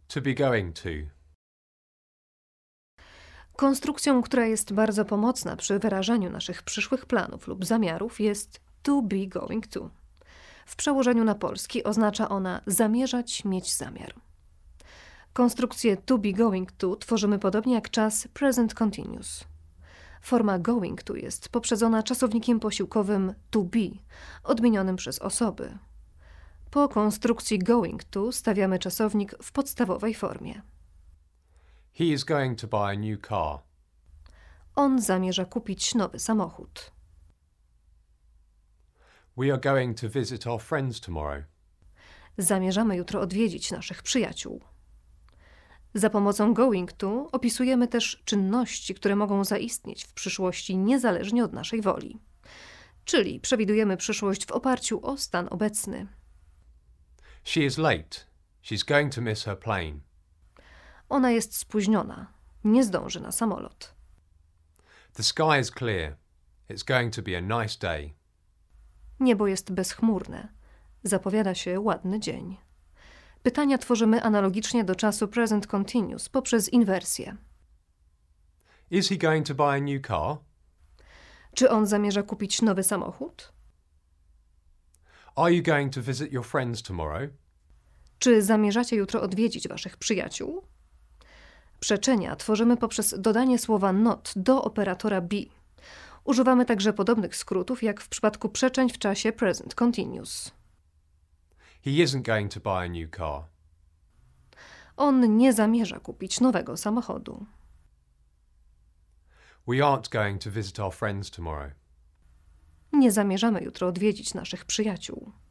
To be going to. Konstrukcją, która jest bardzo pomocna przy wyrażaniu naszych przyszłych planów lub zamiarów, jest to be going to. W przełożeniu na polski oznacza ona zamierzać, mieć zamiar. Konstrukcję to be going to tworzymy podobnie jak czas present continuous. Forma going to jest poprzedzona czasownikiem posiłkowym to be, odmienionym przez osoby. Po konstrukcji going to stawiamy czasownik w podstawowej formie. He is going to buy a new car. On zamierza kupić nowy samochód. We are going to visit our friends tomorrow. Zamierzamy jutro odwiedzić naszych przyjaciół. Za pomocą going to opisujemy też czynności, które mogą zaistnieć w przyszłości niezależnie od naszej woli. Czyli przewidujemy przyszłość w oparciu o stan obecny. She is late. She's going to miss her plane. Ona jest spóźniona. Nie zdąży na samolot. The sky is clear. It's going to be a nice day. Niebo jest bezchmurne. Zapowiada się ładny dzień. Pytania tworzymy analogicznie do czasu present continuous poprzez inwersję. Is he going to buy a new car? Czy on zamierza kupić nowy samochód? Are you going to visit your friends tomorrow? Czy zamierzacie jutro odwiedzić waszych przyjaciół? Przeczenia tworzymy poprzez dodanie słowa not do operatora be. Używamy także podobnych skrótów jak w przypadku przeczeń w czasie present continuous. He isn't going to buy a new car. On nie zamierza kupić nowego samochodu. We aren't going to visit our friends tomorrow. Nie zamierzamy jutro odwiedzić naszych przyjaciół.